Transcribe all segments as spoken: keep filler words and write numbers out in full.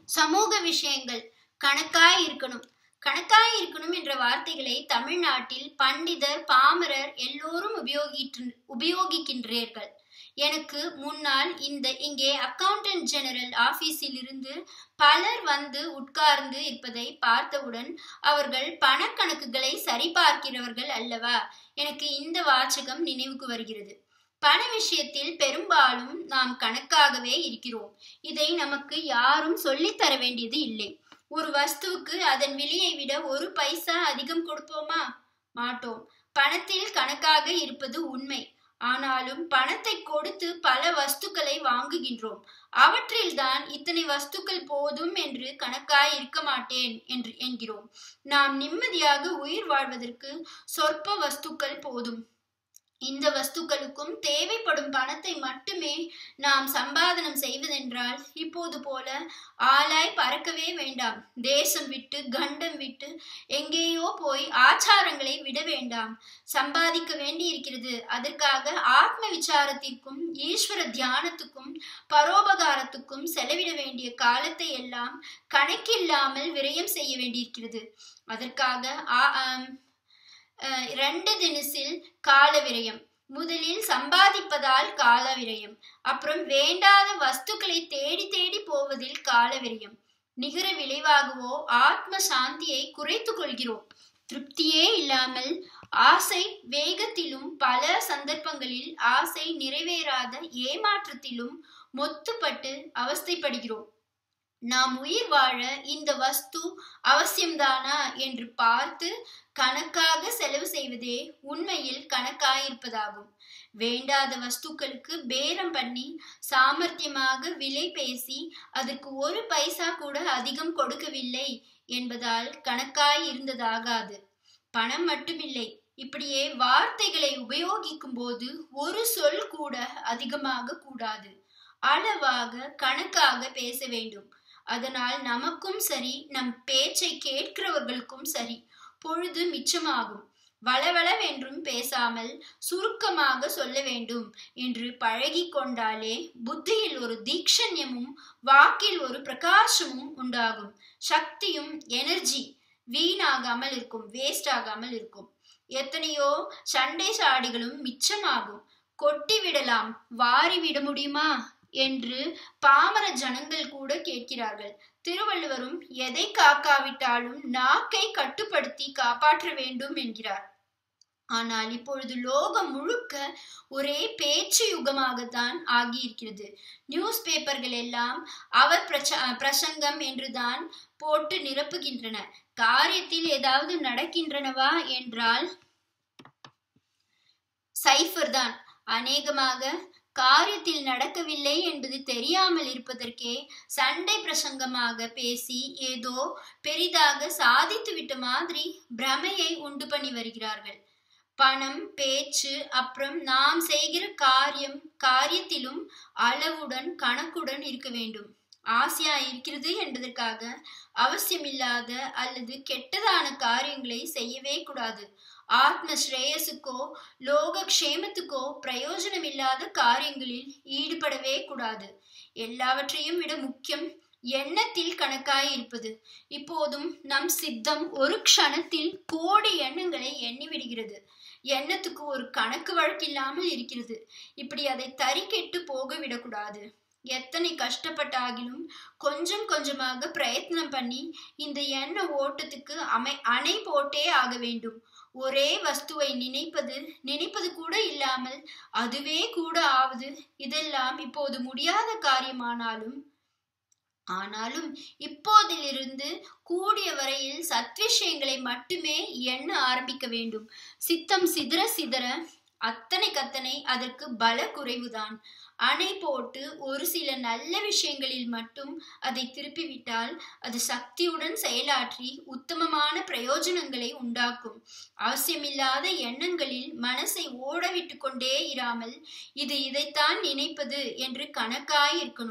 சமூக விஷயங்கள் கணக்காய் இருக்கணும். கணக்காய் இருக்கணும் என்ற வார்த்தைகளை தமிழ்நாட்டில் பண்டிதர் பாமரர் எல்லோரும் உபயோகிற்று உபயோகிக்கின்றீர்கள். எனக்கு முன்னால் இந்த இங்கே அக்கவுண்டன்ட் ஜெனரல் ஆபீஸில் இருந்து பலர் வந்து உட்கார்ந்து இருப்பதை பார்த்தவுடன் அவர்கள் பணக்கணக்குகளை சரிபார்க்கிறவர்கள் அல்லவா? எனக்கு இந்த வாசகம் நினைவுக்கு வருகிறது. பண விஷயத்தில் பெரும்பாலும் நாம் கணக்காகவே இருக்கிறோம். இதை நமக்கு யாரும் சொல்லித் தர வேண்டியது இல்லை. ஒரு வஸ்துவுக்கு அதன் விலையை விட ஒரு பைசா அதிகம் கொடுப்போமா? மாட்டோம். பணத்தில் கணக்காக இருப்பது உண்மை. ஆனாலும் பணத்தை கொடுத்து பல வஸ்துக்களை வாங்குகின்றோம். அவற்றில்தான் இத்தனை வஸ்துக்கள் போதும் என்று கணக்காய் இருக்க மாட்டேன் என்று என்கிறோம். நாம் நிம்மதியாக உயிர் வாழ்வதற்கு சொற்ப வஸ்துக்கள் போதும். இந்த வஸ்துக்களுக்கும் தேவைப்படும் பணத்தை மட்டுமே நாம் சம்பாதனம் செய்வதென்றால் இப்போது போல ஆளாய் பறக்கவே வேண்டாம். தேசம் விட்டு கண்டம் விட்டு எங்கேயோ போய் ஆச்சாரங்களை விட வேண்டாம். சம்பாதிக்க வேண்டி இருக்கிறது. அதற்காக ஆத்ம விசாரத்திற்கும் ஈஸ்வர தியானத்துக்கும் பரோபகாரத்துக்கும் செலவிட வேண்டிய காலத்தை எல்லாம் கணக்கில்லாமல் விரயம் செய்ய வேண்டியிருக்கிறது. அதற்காக ரெண்டு தினசில் கால விரயம். முதலில் சம்பாதிப்பதால் கால விரயம், அப்புறம் வேண்டாத வஸ்துக்களை தேடி தேடி போவதில் கால விரயம். நிகர விளைவாகவோ ஆத்ம சாந்தியை குறைத்து கொள்கிறோம். திருப்தியே இல்லாமல் ஆசை வேகத்திலும் பல சந்தர்ப்பங்களில் ஆசை நிறைவேறாத ஏமாற்றத்திலும் மொத்துப்பட்டு அவஸ்தைப்படுகிறோம். நாம் உயிர் வாழ இந்த வஸ்து அவசியம்தானா என்று பார்த்து கணக்காக செலவு செய்வதே உண்மையில் கணக்காயிருப்பதாகும். வேண்டாத வஸ்துக்களுக்கு பேரம் பண்ணி சாமர்த்தியமாக விலை பேசி அதற்கு ஒரு பைசா கூட அதிகம் கொடுக்கவில்லை என்பதால் கணக்காய் இருந்ததாகாது. பணம் மட்டுமில்லை, இப்படியே வார்த்தைகளை உபயோகிக்கும் போது ஒரு சொல் கூட அதிகமாக கூடாது. அளவாக கணக்காக பேச வேண்டும். அதனால் நமக்கும் சரி, நம் பேச்சை கேட்கிறவர்களுக்கும் சரி பொழுது மிச்சமாகும். வளவளவென்றும் பேசாமல் சுருக்கமாக சொல்ல வேண்டும் என்று பழகி கொண்டாலே புத்தியில் ஒரு தீக்ஷண்யமும் வாக்கில் ஒரு பிரகாசமும் உண்டாகும். சக்தியும் எனர்ஜி வீணாகாமல் இருக்கும், வேஸ்ட் ஆகாமல் இருக்கும். எத்தனையோ சண்டை சாடிகளும் மிச்சமாகும். கொட்டி விடலாம், வாரி விட முடியுமா என்று பாமர ஜனங்கள் கூட கேட்கிறார்கள். திருவள்ளுவரும் எதை காக்காவிட்டாலும் நாக்கை கட்டுப்படுத்தி காப்பாற்ற வேண்டும் என்கிறார். ஆனால் இப்பொழுது லோகம் முழுக்க ஒரே பேச்சு யுகமாகத்தான் ஆகியிருக்கிறது. நியூஸ் பேப்பர்கள் எல்லாம் அவர் பிரச்ச பிரசங்கம் என்றுதான் போட்டு நிரப்புகின்றன. காரியத்தில் ஏதாவது நடக்கின்றனவா என்றால் சைஃபர் தான். அநேகமாக காரியத்தில் நடக்கவில்லை என்பது தெரியாமல் இருப்பதற்கே சண்டை பிரசங்கமாக பேசி ஏதோ பெரிதாக சாதித்து விட்ட மாதிரி பிரமையை உண்டு பண்ணி வருகிறார்கள். பணம், பேச்சு, அப்புறம் நாம் செய்கிற காரியம் காரியத்திலும் அளவுடன் கணக்குடன் இருக்க வேண்டும். ஆசையா இருக்கிறது என்பதற்காக அவசியமில்லாத அல்லது கெட்டதான காரியங்களை செய்யவே கூடாது. ஆத்ம ஸ்ரேயசுக்கோ லோக க்ஷேமத்துக்கோ பிரயோஜனம் இல்லாத காரியங்களில் ஈடுபடவே கூடாது. எல்லாவற்றையும் விட முக்கியம் எண்ணத்தில் கணக்காய் இருப்பது. இப்போதும் நம் சித்தம் ஒரு க்ஷணத்தில் கோடி எண்ணங்களை எண்ணி விடுகிறது. எண்ணத்துக்கு ஒரு கணக்கு வழக்கில்லாமல் இருக்கிறது. இப்படி அதை தறி கெட்டு போக விடக்கூடாது. எத்தனை கஷ்டப்பட்டாகிலும் கொஞ்சம் கொஞ்சமாக பிரயத்னம் பண்ணி இந்த எண்ண ஓட்டத்துக்கு அமை அணை போட்டே ஆக வேண்டும். ஒரே வஸ்துவை நினைப்பது நினைப்பது கூட இல்லாமல் அதுவே கூட ஆவது, இதெல்லாம் இப்போது முடியாத காரியமானாலும் ஆனாலும் இப்போதிலிருந்து கூடிய வரையில் சத்விஷயங்களை மட்டுமே எண்ண ஆரம்பிக்க வேண்டும். சித்தம் சிதற சிதற அத்தனை கத்தனை அதற்கு பல குறைவுதான். அணை போட்டு ஒரு சில நல்ல விஷயங்களில் மட்டும் அதை திருப்பிவிட்டால் அது சக்தியுடன் செயலாற்றி உத்தமமான பிரயோஜனங்களை உண்டாக்கும். அவசியமில்லாத எண்ணங்களில் மனசை ஓடவிட்டு கொண்டே இராமல் இது இதைத்தான் நினைப்பது என்று கணக்காய் இருக்கணும்.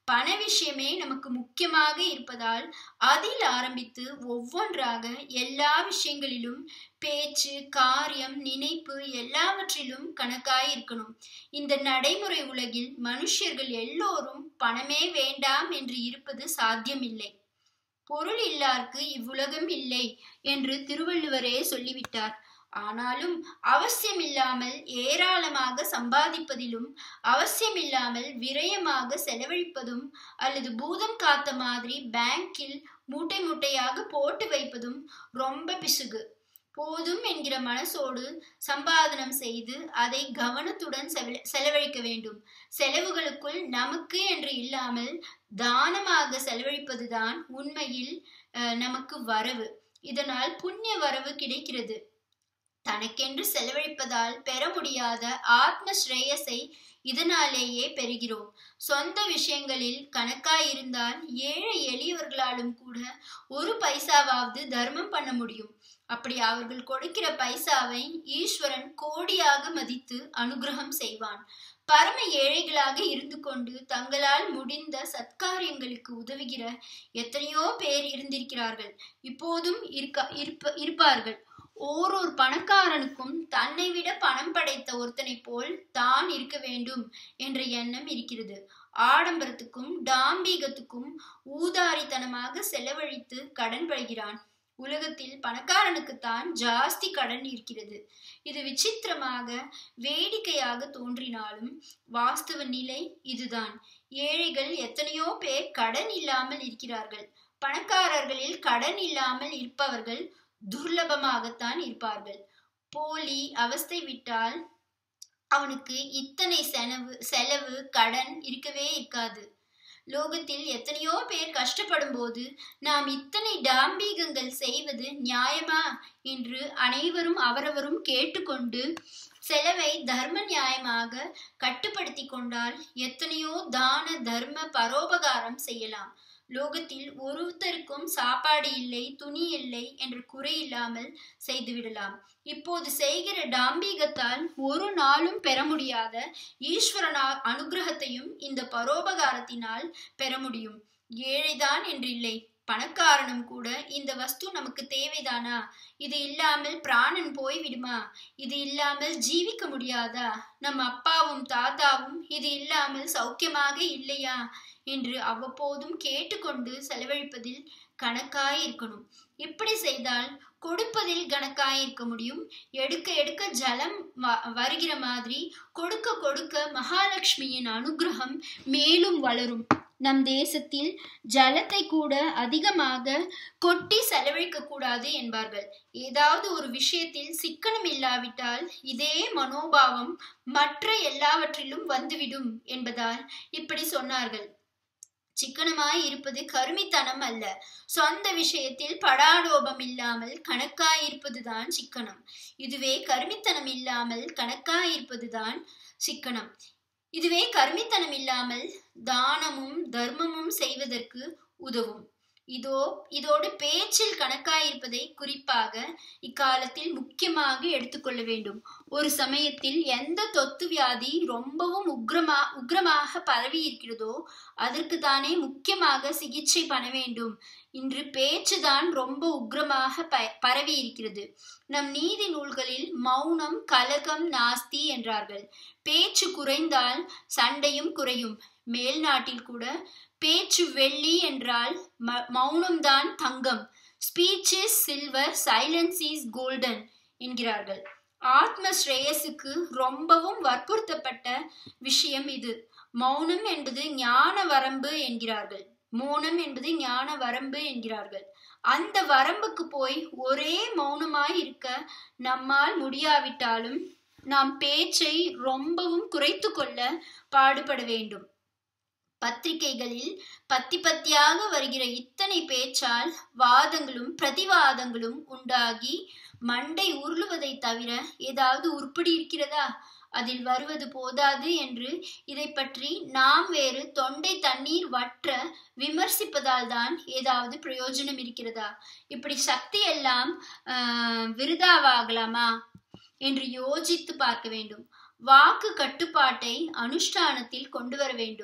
பண விஷயமே நமக்கு முக்கியமாக இருப்பதால் அதில் ஆரம்பித்து ஒவ்வொன்றாக எல்லா விஷயங்களிலும் பேச்சு, காரியம், நினைப்பு எல்லாவற்றிலும் கணக்காய் இருக்கணும். இந்த நடைமுறை உலகில் மனுஷர்கள் எல்லோரும் பணமே வேண்டாம் என்று இருப்பது சாத்தியமில்லை. பொருள் இல்லார்க்கு இவ்வுலகம் இல்லை என்று திருவள்ளுவரே சொல்லிவிட்டார். ஆனாலும் அவசியமில்லாமல் ஏராளமாக சம்பாதிப்பதிலும் அவசியமில்லாமல் விரயமாக செலவழிப்பதும் அல்லது பூதம் காத்த மாதிரி பேங்கில் மூட்டை மூட்டையாக போட்டு வைப்பதும் ரொம்ப பிசுகு. போதும் என்கிற மனசோடு சம்பாதனம் செய்து அதை கவனத்துடன் செலவழிக்க வேண்டும். செலவுகளுக்குள் நமக்கு என்று இல்லாமல் தானமாக செலவழிப்பதுதான் உண்மையில் நமக்கு வரவு. இதனால் புண்ணிய வரவு கிடைக்கிறது. தனக்கென்று செலவழிப்பதால் பெற முடியாத ஆத்ம ஸ்ரேயஸை இதனாலேயே பெறுகிறோம். சொந்த விஷயங்களில் கணக்காயிருந்தால் ஏழை எளியவர்களாலும் கூட ஒரு பைசாவாவது தர்மம் பண்ண முடியும். அப்படி அவர்கள் கொடுக்கிற பைசாவை ஈஸ்வரன் கோடியாக மதித்து அனுகிரகம் செய்வான். பரம ஏழைகளாக இருந்து கொண்டு தங்களால் முடிந்த சத்காரியங்களுக்கு உதவுகிற எத்தனையோ பேர் இருந்திருக்கிறார்கள், இப்போதும் இருக்க இருப்ப இருப்பார்கள். ஓரொரு பணக்காரனுக்கும் தன்னை விட பணம் படைத்த ஒருத்தனை போல் தான் இருக்க வேண்டும் என்ற எண்ணம் இருக்கிறது. ஆடம்பரத்துக்கும் டாம்பீகத்துக்கும் ஊதாரித்தனமாக செலவழித்து கடன் படுகிறான். உலகத்தில் பணக்காரனுக்குத்தான் ஜாஸ்தி கடன் இருக்கிறது. இது விசித்திரமாக வேடிக்கையாக தோன்றினாலும் வாஸ்தவ நிலை இதுதான். ஏழைகள் எத்தனையோ பேர் கடன் இல்லாமல் இருக்கிறார்கள். பணக்காரர்களில் கடன் இல்லாமல் இருப்பவர்கள் துர்லபமாகத்தான் இருப்பார்கள். போலி அவஸ்தை விட்டால் அவனுக்கு இத்தனை செலவு செலவு கடன் இருக்கவே இருக்காது. லோகத்தில் எத்தனையோ பேர் கஷ்டப்படும் போது நாம் இத்தனை டாம்பீகங்கள் செய்வது நியாயமா என்று அனைவரும் அவரவரும் கேட்டுக்கொண்டு செலவை தர்ம நியாயமாக கட்டுப்படுத்தி கொண்டால் எத்தனையோ தான தர்ம பரோபகாரம் செய்யலாம். லோகத்தில் ஒருத்தருக்கும் சாப்பாடு இல்லை, துணி இல்லை என்ற குறை இல்லாமல் செய்துவிடலாம். இப்போது செய்கிற டாம்பீகத்தால் ஒரு நாளும் பெற முடியாத ஈஸ்வரனால் அனுகிரகத்தையும் இந்த பரோபகாரத்தினால் பெற முடியும். ஏழைதான் என்றில்லை, பணக்காரனும் கூட இந்த வஸ்து நமக்கு தேவைதானா, இது இல்லாமல் பிராணன் போய் விடுமா, இது இல்லாமல் ஜீவிக்க முடியாதா, நம் அப்பாவும் தாத்தாவும் இது இல்லாமல் சௌக்கியமாக இல்லையா என்று அவ்வப்போதும் கேட்டுக்கொண்டு செலவழிப்பதில் கணக்காயிருக்கணும். இப்படி செய்தால் கொடுப்பதில் கணக்காயிருக்க முடியும். எடுக்க எடுக்க ஜலம் வருகிற மாதிரி கொடுக்க கொடுக்க மகாலட்சுமியின் அனுகிரகம் மேலும் வளரும். நம் தேசத்தில் ஜலத்தை கூட அதிகமாக கொட்டி செலவழிக்க கூடாது என்பார்கள். ஏதாவது ஒரு விஷயத்தில் சிக்கனம் இல்லாவிட்டால் இதே மனோபாவம் மற்ற எல்லாவற்றிலும் வந்துவிடும் என்பதால் இப்படி சொன்னார்கள். சிக்கனமாய் இருப்பது கருமித்தனம் அல்ல. சொந்த விஷயத்தில் படாடோபம் இல்லாமல் கணக்காயிருப்பதுதான் சிக்கனம். இதுவே கருமித்தனம் இல்லாமல் கணக்காயிருப்பதுதான் சிக்கனம். இதுவே கருமித்தனம் இல்லாமல் தானமும் தர்மமும் செய்வதற்கு உதவும். இதோ இதோடு பேச்சில் கணக்காயிருப்பதை குறிப்பாக இக்காலத்தில் முக்கியமாக எடுத்துக்கொள்ள வேண்டும். ஒரு சமயத்தில் எந்த தொத்து வியாதி ரொம்பவும் உக்ரமா உக்ரமாக பரவி இருக்கிறதோ அதற்கு தானே முக்கியமாக சிகிச்சை பண்ண வேண்டும். இன்று பேச்சுதான் ரொம்ப உக்ரமாக ப பரவி இருக்கிறது. நம் நீதி நூல்களில் மௌனம் கலகம் நாஸ்தி என்றார்கள். பேச்சு குறைந்தால் சண்டையும் குறையும். மேல் நாட்டில் கூட பேச்சு வெள்ளி என்றால் மௌனம்தான் தங்கம். Speech is silver, silence is golden என்கிறார்கள். ஆத்ம ஸ்ரேயஸுக்கு ரொம்பவும் வற்புறுத்தப்பட்ட விஷயம் இது. மௌனம் என்பது ஞான வரம்பு என்கிறார்கள். மௌனம் என்பது ஞான வரம்பு என்கிறார்கள். அந்த வரம்புக்கு போய் ஒரே மௌனமாய் இருக்க நம்மால் முடியாவிட்டாலும் நாம் பேச்சை ரொம்பவும் குறைத்து கொள்ள பாடுபட வேண்டும். பத்திரிகைகளில் பத்தி பத்தியாக வருகிற இத்தனை பேச்சால் வாதங்களும் பிரதிவாதங்களும் உண்டாகி மண்டை உருளுவதை தவிர ஏதாவது உருப்படி இருக்கிறதா? அதில் வருவது போதாது என்று இதை பற்றி நாம் வேறு தொண்டை தண்ணீர் வற்ற விமர்சிப்பதால் தான் ஏதாவது பிரயோஜனம் இருக்கிறதா? இப்படி சக்தி எல்லாம் ஆஹ் விருதாவாகலாமா என்று யோசித்து பார்க்க வேண்டும். வாக்கு கட்டுப்பாட்டை அனுஷ்டானத்தில் கொண்டு வர வேண்டும்.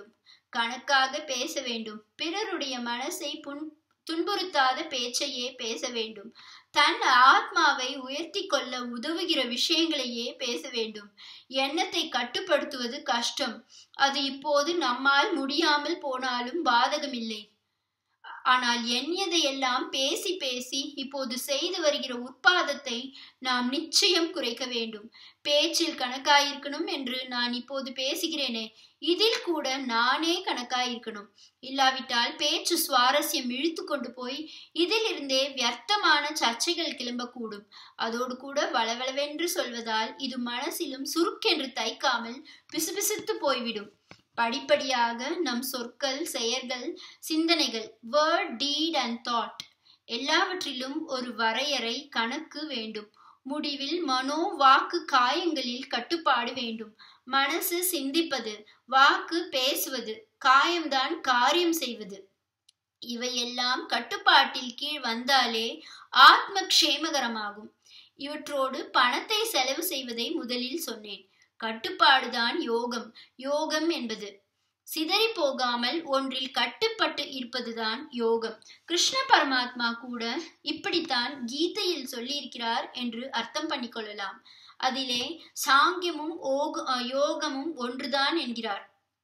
கணக்காக பேச வேண்டும். பிறருடைய மனசை புண் துன்புறுத்தாத பேச்சையே பேச வேண்டும். தன் ஆத்மாவை உயர்த்தி கொள்ள உதவுகிற விஷயங்களையே பேச வேண்டும். எண்ணத்தை கட்டுப்படுத்துவது கஷ்டம். அது இப்போது நம்மால் முடியாமல் போனாலும் பாதகமில்லை. ஆனால் எண்ணியதையெல்லாம் பேசி பேசி இப்போது செய்து வருகிற உற்பாதத்தை நாம் நிச்சயம் குறைக்க வேண்டும். பேச்சில் கணக்காயிருக்கணும் என்று நான் இப்போது பேசுகிறேனே, இதில் கூட நானே கணக்காயிருக்கணும். இல்லாவிட்டால் பேச்சு சுவாரஸ்யம் இழுத்து கொண்டு போய் இதிலிருந்தே வியர்த்தமான சர்ச்சைகள் கிளம்பக்கூடும். அதோடு கூட வளவளவென்று சொல்வதால் இது மனசிலும் சுருக்கென்று தைக்காமல் பிசுபிசுத்து போய்விடும். படிப்படியாக நம் சொற்கள், செயல்கள், சிந்தனைகள், வேர்ட், டீட் அண்ட் தாட் எல்லாவற்றிலும் ஒரு வரையறை, கணக்கு வேண்டும். முடிவில் மனோ வாக்கு காயங்களில் கட்டுப்பாடு வேண்டும். மனசு சிந்திப்பது, வாக்கு பேசுவது, காயம்தான் காரியம் செய்வது. இவையெல்லாம் கட்டுப்பாட்டில் கீழ் வந்தாலே ஆத்ம க்ஷேமகரமாகும். இவற்றோடு பணத்தை செலவு செய்வதை முதலில் சொன்னேன். கட்டுப்பாடுதான் யோகம். யோகம் என்பது சிதறி போகாமல் ஒன்றில் கட்டுப்பட்டு இருப்பதுதான் யோகம். கிருஷ்ண பரமாத்மா கூட இப்படித்தான் கீதையில் சொல்லியிருக்கிறார் என்று அர்த்தம் பண்ணிக்கொள்ளலாம். அதிலே சாங்கியமும் யோகமும் ஒன்றுதான் என்கிறார்.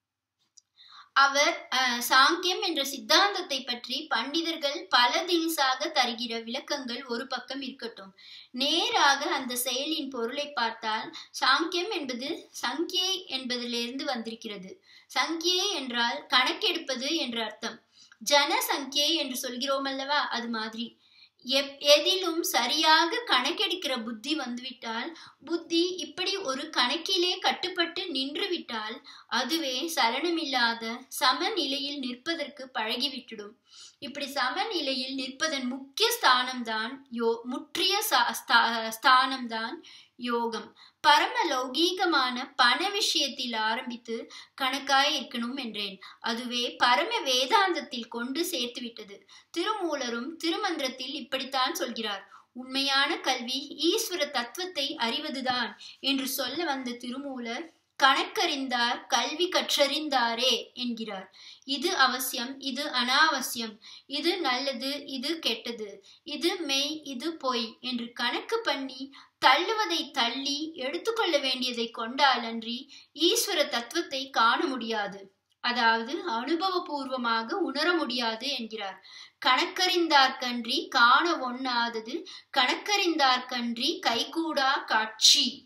அவர் சாங்கியம் என்ற சித்தாந்தத்தை பற்றி பண்டிதர்கள் பல தினசாக தருகிற விளக்கங்கள் ஒரு பக்கம் இருக்கட்டும். நேராக அந்த செயலின் பொருளை பார்த்தால் சாங்கியம் என்பது சங்கியை என்பதிலிருந்து வந்திருக்கிறது. சங்கியை என்றால் கணக்கெடுப்பது என்று அர்த்தம். ஜன சங்கியை என்று சொல்கிறோம் அல்லவா, அது மாதிரி. எப் எதிலும் சரியாக கணக்கெடுக்கிற புத்தி வந்துவிட்டால், புத்தி இப்படி ஒரு கணக்கிலே கட்டுப்பட்டு நின்று விட்டால் அதுவே சலனமில்லாத சமநிலையில் நிற்பதற்கு பழகிவிட்டுடும். இப்படி சமநிலையில் நிற்பதன் முக்கிய ஸ்தானம்தான் யோ முற்றிய ஸ்தானம்தான் யோகம். பரம லௌகீகமான பண விஷயத்தில் ஆரம்பித்து கணக்காய் இருக்கணும் என்றேன். அதுவே பரம வேதாந்தத்தில் கொண்டு சேர்த்து விட்டது. திருமூலரும் திருமந்திரத்தில் இப்படித்தான் சொல்கிறார். உண்மையான கல்வி ஈஸ்வர தத்துவத்தை அறிவதுதான் என்று சொல்ல வந்த திருமூலர் கணக்கறிந்தார் கல்வி கற்றறிந்தாரே என்கிறார். இது அவசியம், இது அனாவசியம், இது நல்லது, இது கெட்டது, இது மெய், இது பொய் என்று கணக்கு பண்ணி தள்ளுவதை தள்ளி எடுத்துக்கொள்ள வேண்டியதை கொண்டாலன்றி ஈஸ்வர தத்துவத்தை காண முடியாது. அதாவது அனுபவபூர்வமாக உணர முடியாது என்கிறார். கணக்கறிந்தார்கன்றி காண ஒண்ணாதது கணக்கறிந்தார்கன்றி கைகூடா காட்சி.